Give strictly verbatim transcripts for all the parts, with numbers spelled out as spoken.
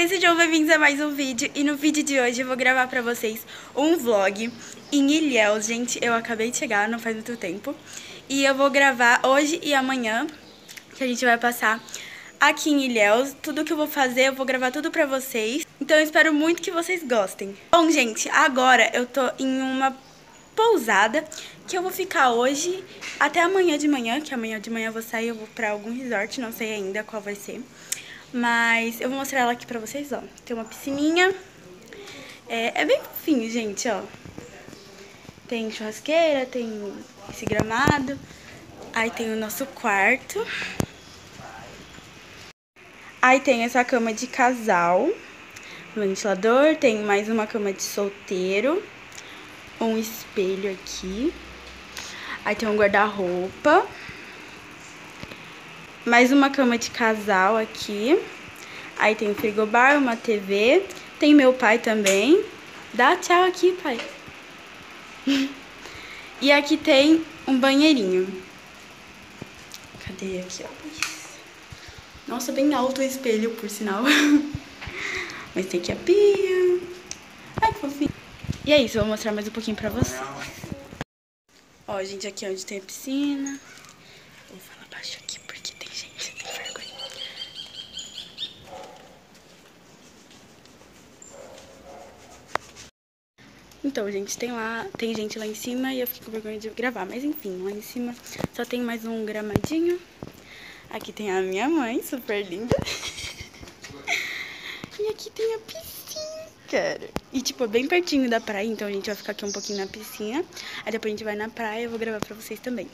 galera, sejam bem-vindos a mais um vídeo. E no vídeo de hoje eu vou gravar pra vocês um vlog em Ilhéus. Gente, eu acabei de chegar, não faz muito tempo. E eu vou gravar hoje e amanhã, que a gente vai passar aqui em Ilhéus. Tudo que eu vou fazer, eu vou gravar tudo pra vocês. Então eu espero muito que vocês gostem. Bom, gente, agora eu tô em uma pousada que eu vou ficar hoje até amanhã de manhã, que amanhã de manhã eu vou sair, eu vou pra algum resort, não sei ainda qual vai ser. Mas eu vou mostrar ela aqui pra vocês, ó. Tem uma piscininha. É, é bem fofinho, gente, ó. Tem churrasqueira, tem esse gramado. Aí tem o nosso quarto. Aí tem essa cama de casal. Ventilador, tem mais uma cama de solteiro. Um espelho aqui. Aí tem um guarda-roupa. Mais uma cama de casal aqui. Aí tem um frigobar, uma T V. Tem meu pai também. Dá tchau aqui, pai. E aqui tem um banheirinho. Cadê aqui, ó? Nossa, bem alto o espelho, por sinal. Mas tem aqui a pia. Ai, que fofinho. E é isso, eu vou mostrar mais um pouquinho pra vocês. Ó, gente, aqui é onde tem a piscina. Vou falar baixo aqui porque tem gente, tem vergonha. Então, gente, tem lá, tem gente lá em cima e eu fiquei com vergonha de gravar. Mas enfim, lá em cima só tem mais um gramadinho. Aqui tem a minha mãe, super linda. E aqui tem a piscina, cara. E, tipo, bem pertinho da praia, então a gente vai ficar aqui um pouquinho na piscina. Aí depois a gente vai na praia e eu vou gravar pra vocês também.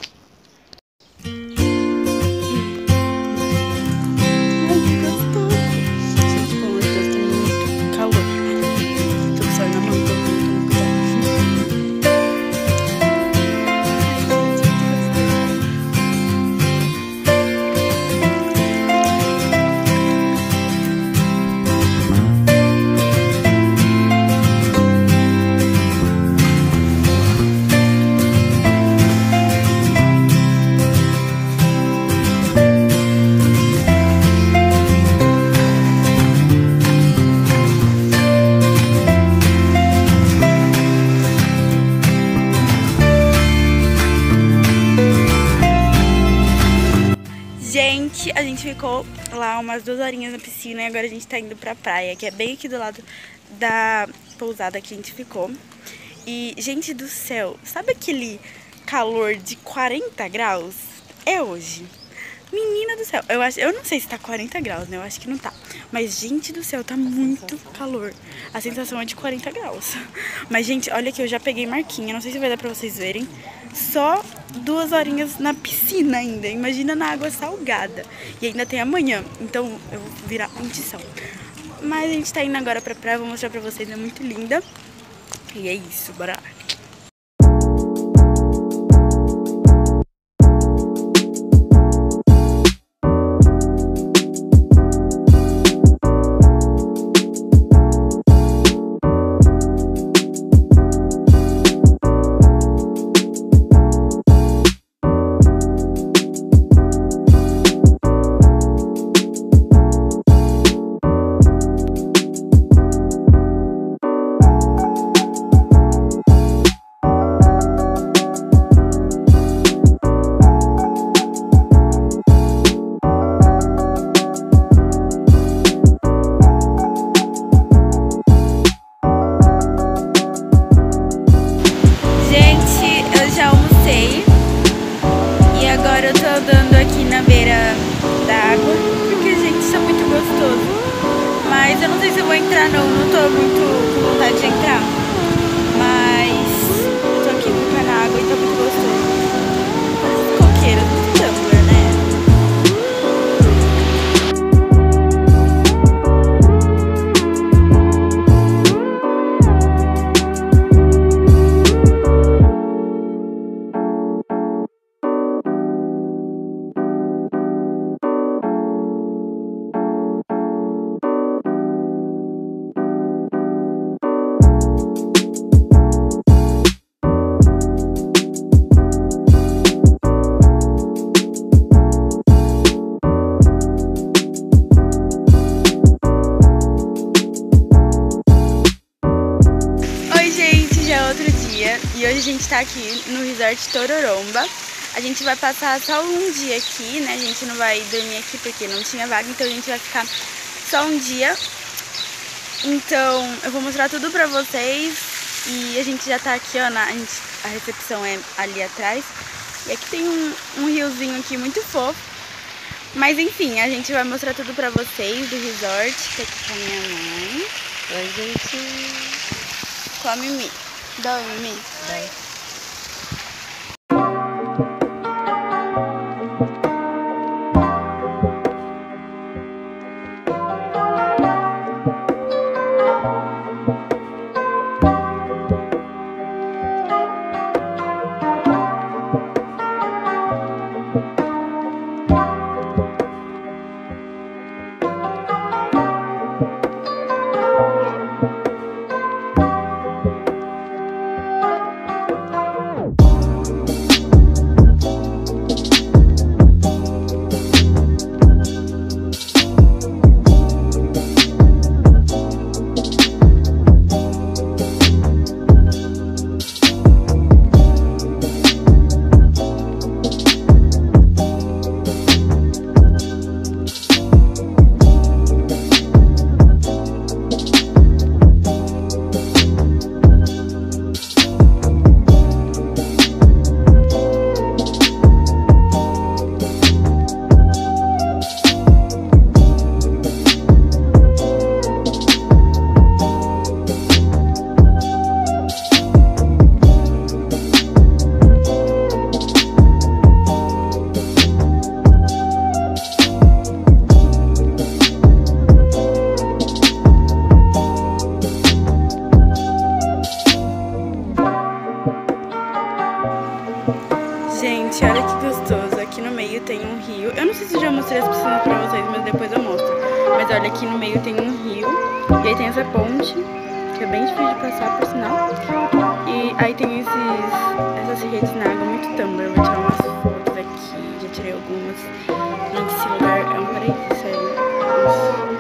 Gente, a gente ficou lá umas duas horinhas na piscina e agora a gente tá indo pra praia, que é bem aqui do lado da pousada que a gente ficou. E, gente do céu, sabe aquele calor de quarenta graus? É hoje. Menina do céu, eu, acho, eu não sei se tá quarenta graus, né? Eu acho que não tá. Mas, gente do céu, tá muito calor. A sensação é de quarenta graus. Mas, gente, olha que eu já peguei marquinha. Não sei se vai dar pra vocês verem. Só duas horinhas na piscina ainda. Imagina na água salgada. E ainda tem amanhã. Então, eu vou virar condição. Mas a gente tá indo agora pra praia. Vou mostrar pra vocês. É muito linda. E é isso, bora lá. E agora eu tô andando aqui na beira da água, porque, gente, isso é muito gostoso. Mas eu não sei se eu vou entrar não, não tô muito com vontade de entrar. Mas eu tô aqui com o pé na água e tá muito gostoso. Coqueiro, muito Tumblr, né? dia e hoje a gente tá aqui no Resort Tororomba. A gente vai passar só um dia aqui, né? A gente não vai dormir aqui porque não tinha vaga, então a gente vai ficar só um dia. Então eu vou mostrar tudo pra vocês e a gente já tá aqui, ó, na, a, gente, a recepção é ali atrás. E aqui tem um, um riozinho aqui muito fofo. Mas enfim, a gente vai mostrar tudo pra vocês do resort. Tô aqui com a minha mãe. Oi, gente. Com a Mimi. Dá oi, Mimi. Dá. Gente, olha que gostoso. Aqui no meio tem um rio. Eu não sei se eu já mostrei as piscinas pra vocês, mas depois eu mostro. Mas olha, aqui no meio tem um rio. E aí tem essa ponte, que é bem difícil de passar, por sinal. E aí tem esses, essas redes na água muito Tumblr. Eu vou tirar umas fotos aqui. Já tirei algumas. Gente, esse lugar é um paraíso, sério. Nossa.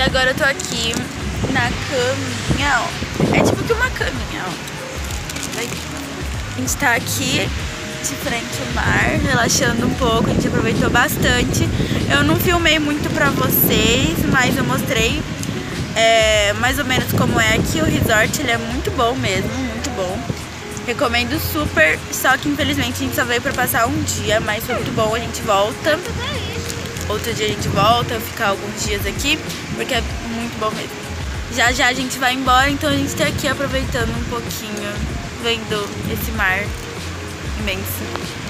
agora eu tô aqui na caminha, ó. É tipo que uma caminha, ó. A gente tá aqui de frente ao mar, relaxando um pouco, a gente aproveitou bastante. Eu não filmei muito pra vocês, mas eu mostrei é, mais ou menos como é aqui o resort. Ele é muito bom mesmo, muito bom. Recomendo super, só que infelizmente a gente só veio pra passar um dia, mas foi muito bom, a gente volta. Outro dia a gente volta, ficar alguns dias aqui, porque é muito bom mesmo. Já já a gente vai embora, então a gente tá aqui aproveitando um pouquinho, vendo esse mar imenso.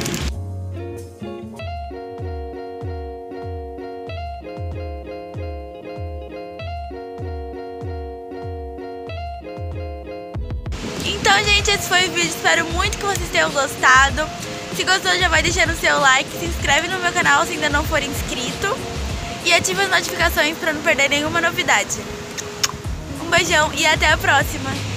Então, gente, esse foi o vídeo. Espero muito que vocês tenham gostado. Se gostou, já vai deixando o seu like, se inscreve no meu canal se ainda não for inscrito e ativa as notificações para não perder nenhuma novidade. Um beijão e até a próxima!